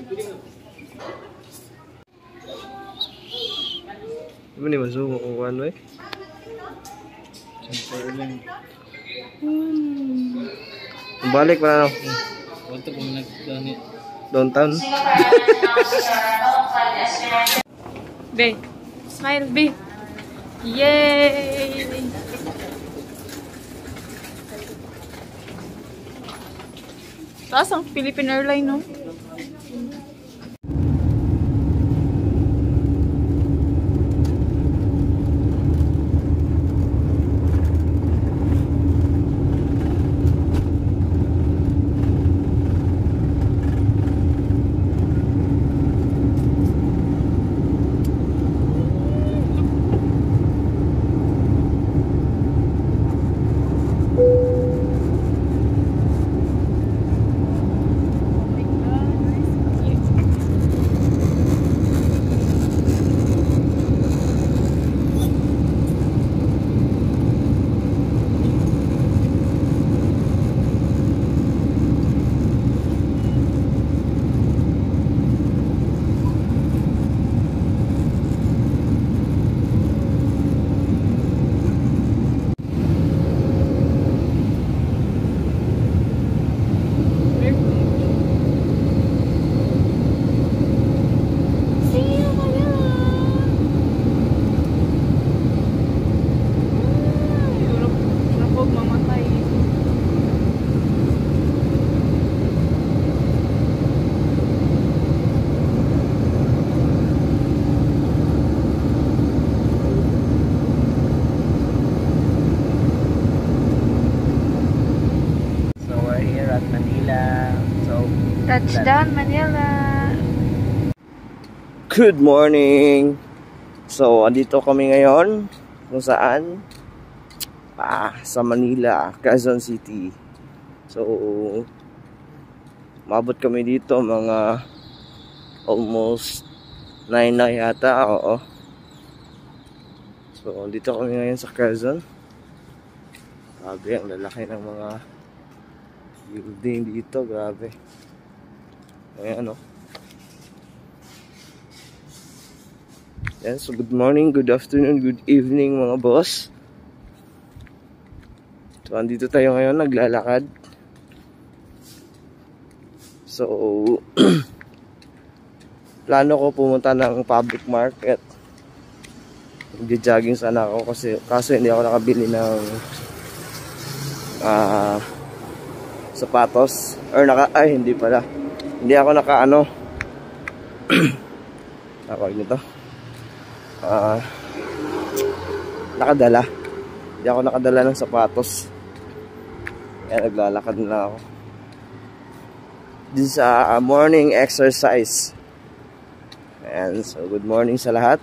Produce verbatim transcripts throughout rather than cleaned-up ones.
Ano ni masungo kung ano eh? Hmm. Balik pa na ako. Ito kung nag-donate. Downtown. Be, smile, be. Yay! Taas ang Philippine Airlines, no? Manila. So, Touchdown, Manila. Good morning. So, andito kami ngayon kung saan? Ah, sa Manila, Quezon City. So, mabot kami dito mga almost nine na yata, oo. So, andito kami ngayon sa Quezon. Grabe, ang lalaki ng mga building dito, grabe. Ayan, ano. Yan, so good morning, good afternoon, good evening mga boss. So, andito tayo ngayon, naglalakad. So, plano ko pumunta ng public market. Nag-jogging sana ako kasi kaso hindi ako nakabili ng ah uh, sapatos or naka ay hindi pala hindi ako naka ano ako nito ah uh, nakadala hindi ako nakadala ng sapatos kaya naglalakad na ako this is a uh, morning exercise. And so good morning sa lahat.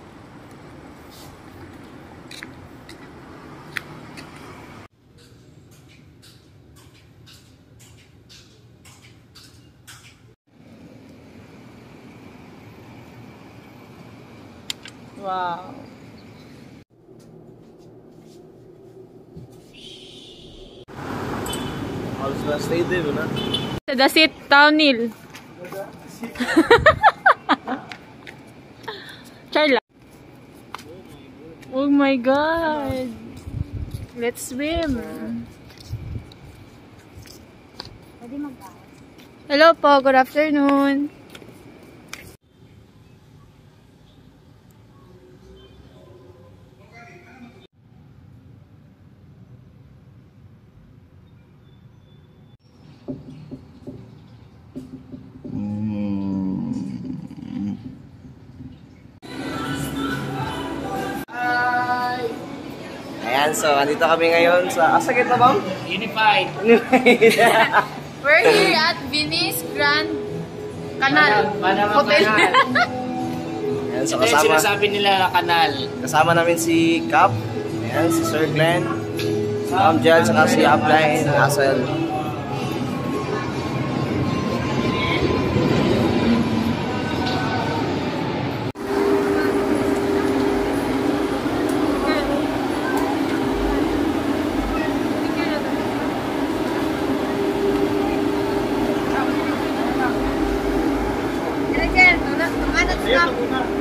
Wow. How's the stay there, na? Sa Dasit Townil. Charla. Oh my God. Let's swim. Hello po, good afternoon. Ayan, so andito kami ngayon sa asa gitna ba? Unified. We're here at Venice Grand Canal. Panama Hotel. Canal. Ayan, so Ito yung kasama, sinasabi nila na kanal. kasama namin si Cap, ayan, si Sir Glenn, si Ma'am Jel, saka si Upline, Asel. na.